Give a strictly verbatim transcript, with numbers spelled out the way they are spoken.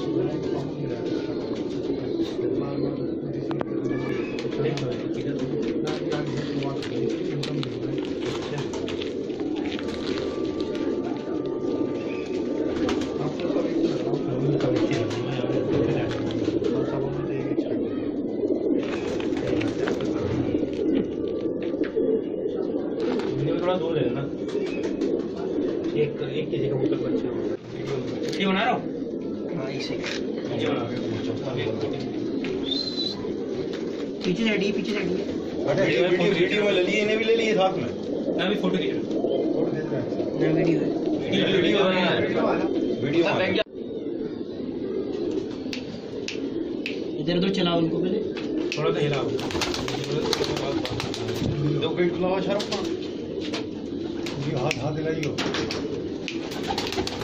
थोड़ा दूर है ना, एक एक केजी कबूतर बच्चे ये बना रहा हूँ। हाँ इसे पीछे साइड ही पीछे साइड वीडियो वीडियो में ले लिए, इन्हें भी ले लिए साथ में। मैं भी फोटो खींच रहा हूँ, फोटो खींच रहा हूँ ना, वीडियो है वीडियो है वीडियो वीडियो इधर उधर चलाओ उनको, पहले थोड़ा सा हिलाओ, दो मिनट लाओ शर्फ हाथ हाथ दिलाइयो।